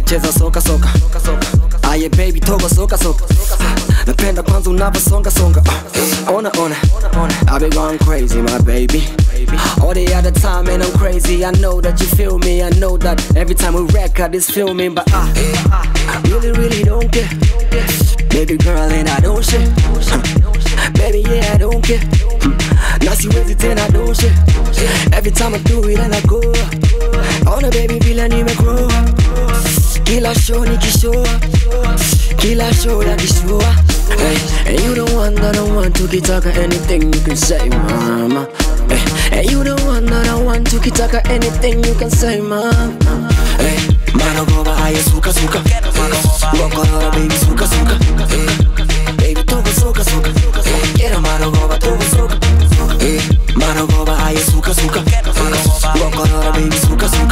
cheza soka soka. Aye baby togo soka soka. Napenda kwanza unavyosonga songa. Ona ona, I be going crazy my baby. All the other time and I'm crazy. I know that you feel me. I know that every time we record it's filming, but I really don't care. Baby girl and I don't shit. Baby yeah I don't care. Now she with it and I don't shit. Every time I do it and I go. On a baby villa ni me grow. Kila show nikishoa. Kila show yakishoa. Hey, and you the one that I want to kitaka anything you can say mama. Hey, and you the one that I want to kitaka anything you can say mama. Hey, mano goba aye suka suka. Wakora baby suka suka. Baby togo soka soka. Quiero mano goba togo soka. Hey, mano goba aye suka suka. Wakora baby suka suka.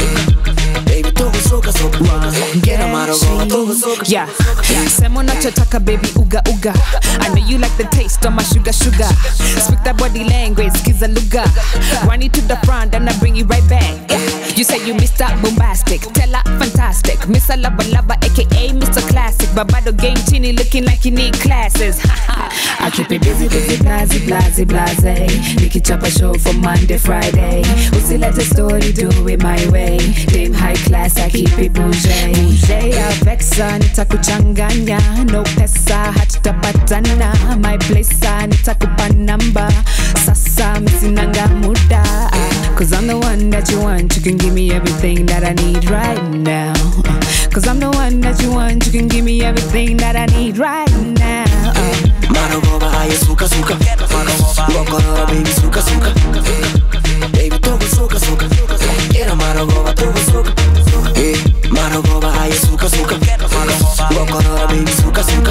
Baby togo soka soka. Quiero mano goba togo soka. Yeah, sema unachotaka baby uga uga. I know you like the taste of my sugar sugar. Speak that body language, skiza luga. Run it to the front and I bring you right back. Yeah. You say you Mr. Bombastic, Tella fantastic, Mr. Lava Lava aka Mr. Classic. Babado game chini looking like you need classes. I keep it busy, blase, blase, blase. Nikichapa show from Monday, Friday. Usi let the story, do it my way. Damn high class, I keep it bougie. Bougie, I vexa, nitakuchanganya. No pesa, hatutapatana. My place, nitakupa number. Sasa, misinanga muda. Cause I'm the one that you want, you can give me everything that I need right now. Cause I'm the one that you want, you can give me everything that I need right now. Mano goba aye suka suka. Wakora baby suka suka. Baby togo soka soka. Quiero mano goba togo soka. Hey, mano goba aye suka suka. Wakora baby suka suka.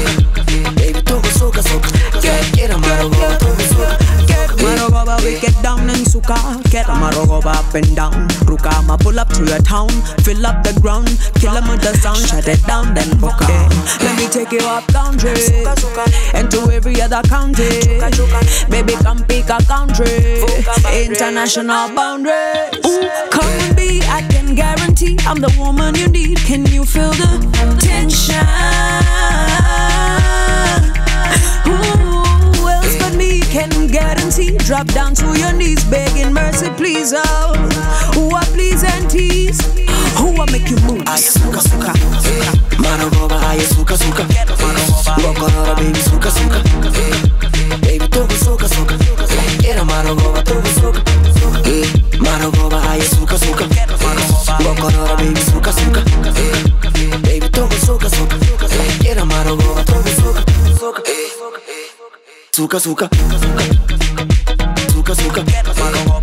Baby togo soka soka. Quiero mano goba togo soka. Mano goba we get down in Suka. Get mano goba up and down. Ruka ma pull up to your town. Fill up the ground. Kill 'em with the sound. Shut it down then book up. Let me take you up country. And to every other county. Baby come pick a country. International boundaries. Ooh, come with me, I can guarantee I'm the woman you need. Can you feel the tension? Who else but me can guarantee? Drop down to your knees, begging mercy, please. Oh, who are please and tease? Who will make you move? Aye suka suka. Mano goba aye suka suka. Wakora baby suka suka. Baby togo soka soka. Quiero mano goba togo soka. Hey, mano goba aye suka suka. Wakora baby suka suka. Baby togo soka soka. Quiero mano goba togo soka. Suka suka. Suka suka.